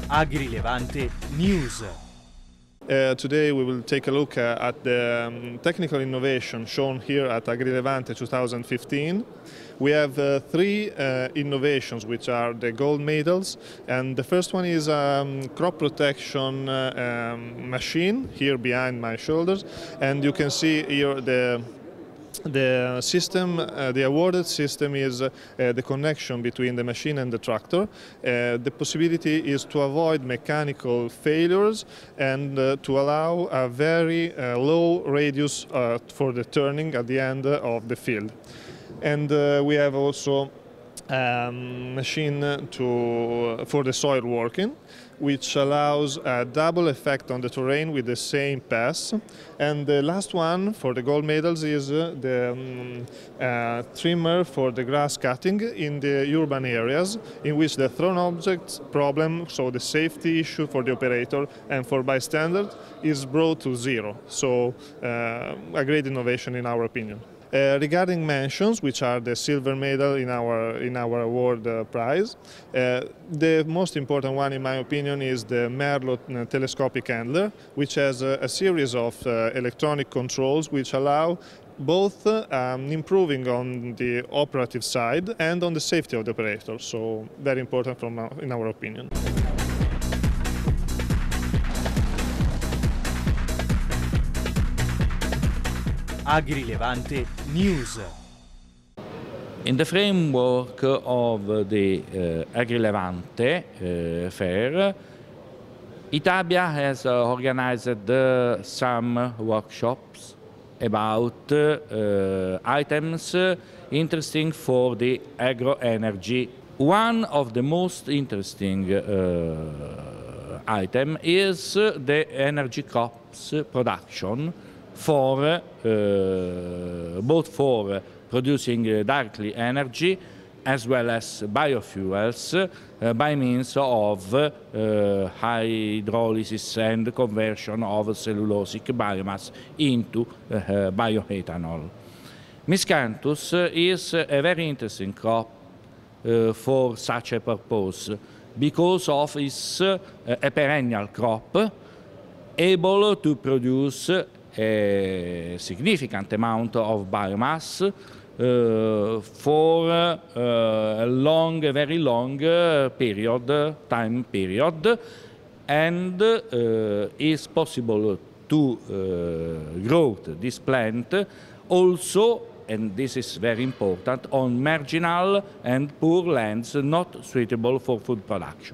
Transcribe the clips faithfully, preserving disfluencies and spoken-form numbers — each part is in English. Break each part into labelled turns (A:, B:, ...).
A: AgriLevante News.
B: Uh, today we will take a look uh, at the um, technical innovation shown here at AgriLevante twenty fifteen. We have uh, three uh, innovations which are the gold medals, and the first one is a um, crop protection uh, um, machine here behind my shoulders, and you can see here the The system, uh, the awarded system is uh, the connection between the machine and the tractor. Uh, the possibility is to avoid mechanical failures and uh, to allow a very uh, low radius uh, for the turning at the end of the field. And uh, we have also a machine to, for the soil working, which allows a double effect on the terrain with the same pass. And the last one for the gold medals is uh, the um, uh, trimmer for the grass cutting in the urban areas, in which the thrown object problem, so the safety issue for the operator and for bystander, is brought to zero. So uh, a great innovation in our opinion. Uh, regarding mentions, which are the silver medal in our in our award uh, prize, uh, the most important one, in my opinion, is the Merlot telescopic handler, which has a, a series of uh, electronic controls which allow both uh, um, improving on the operative side and on the safety of the operator. So very important from our, in our opinion.
A: AgriLevante News.
C: In the framework of the uh, AgriLevante uh, Fair, Itabia has uh, organized uh, some workshops about uh, items uh, interesting for the agro-energy. One of the most interesting uh, item is uh, the energy crops production, for uh, both for producing uh, directly energy as well as biofuels uh, by means of uh, hydrolysis and conversion of cellulosic biomass into uh, bioethanol. Miscanthus is a very interesting crop uh, for such a purpose because of its uh, a perennial crop able to produce a significant amount of biomass uh, for uh, a long, a very long uh, period, time period, and uh, is possible to uh, grow this plant also, and this is very important, on marginal and poor lands not suitable for food production.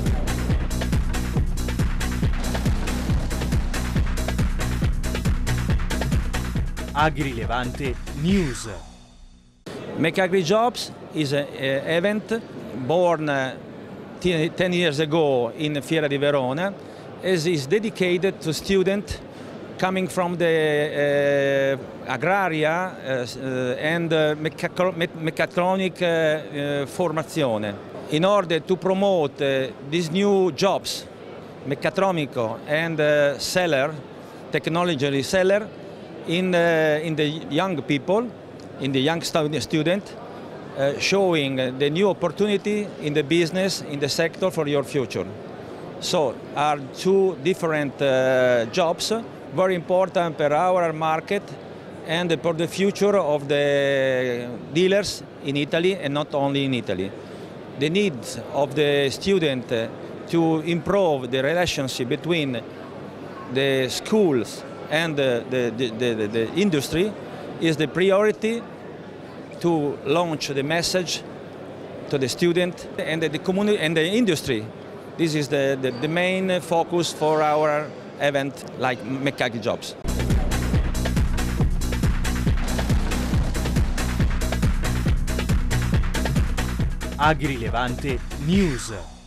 A: AgriLevante News.
D: Make Agri Jobs is an event born uh, ten years ago in Fiera di Verona, as is dedicated to students coming from the uh, agraria uh, and uh, mechatronic uh, uh, formazione. In order to promote uh, these new jobs, mechatronico and uh, seller, technology seller, In, uh, in the young people, in the young student, uh, showing the new opportunity in the business, in the sector for your future. So, are two different uh, jobs, very important for our market and for the future of the dealers in Italy and not only in Italy. The needs of the student to improve the relationship between the schools and the, the, the, the, the industry is the priority to launch the message to the student and the, the community and the industry. This is the, the, the main focus for our event like Make Agri Jobs.
A: AgriLevante News.